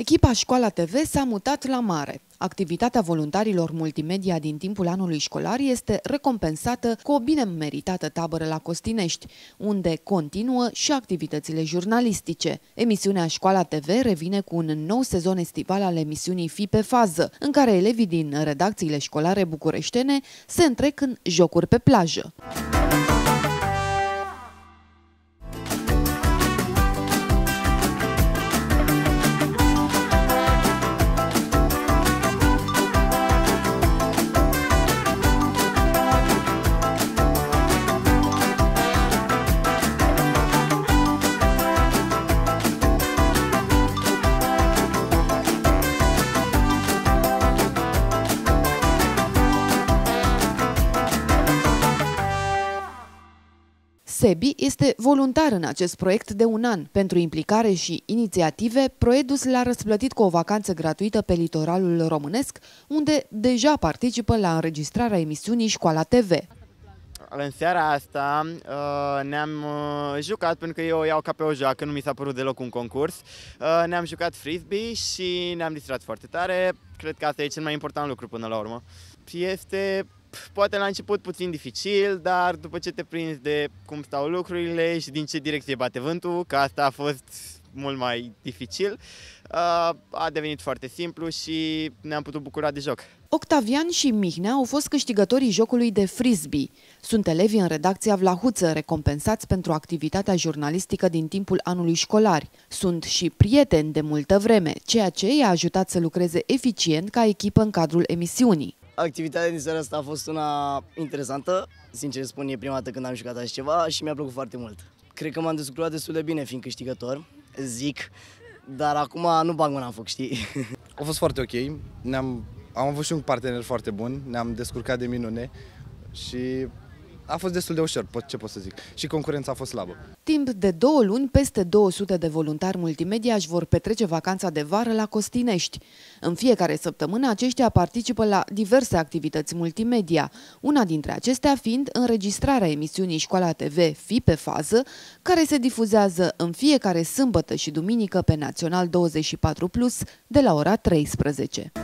Echipa Școala TV s-a mutat la mare. Activitatea voluntarilor multimedia din timpul anului școlar este recompensată cu o bine meritată tabără la Costinești, unde continuă și activitățile jurnalistice. Emisiunea Școala TV revine cu un nou sezon estival al emisiunii Fi pe fază, în care elevii din redacțiile școlare bucureștene se întrec în jocuri pe plajă. Sebi este voluntar în acest proiect de un an. Pentru implicare și inițiative, Proedus l-a răsplătit cu o vacanță gratuită pe litoralul românesc, unde deja participă la înregistrarea emisiunii Școala TV. În seara asta ne-am jucat, pentru că eu o iau ca pe o joacă, nu mi s-a părut deloc un concurs. Ne-am jucat frisbee și ne-am distrat foarte tare. Cred că asta e cel mai important lucru până la urmă. Este poate la început puțin dificil, dar după ce te prinzi de cum stau lucrurile și din ce direcție bate vântul, că asta a fost mult mai dificil, a devenit foarte simplu și ne-am putut bucura de joc. Octavian și Mihnea au fost câștigătorii jocului de frisbee. Sunt elevi în redacția Vlahuță, recompensați pentru activitatea jurnalistică din timpul anului școlar. Sunt și prieteni de multă vreme, ceea ce i-a ajutat să lucreze eficient ca echipă în cadrul emisiunii. Activitatea din seara asta a fost una interesantă, sincer spun, e prima dată când am jucat așa ceva și mi-a plăcut foarte mult. Cred că m-am descurcat destul de bine fiind câștigător, zic, dar acum nu bag mâna în foc, știi? A fost foarte ok, am avut și un partener foarte bun, ne-am descurcat de minune și a fost destul de ușor, ce pot să zic. Și concurența a fost slabă. Timp de 2 luni, peste 200 de voluntari multimedia își vor petrece vacanța de vară la Costinești. În fiecare săptămână, aceștia participă la diverse activități multimedia, una dintre acestea fiind înregistrarea emisiunii Școala TV Fi pe fază, care se difuzează în fiecare sâmbătă și duminică pe Național 24+, de la ora 13.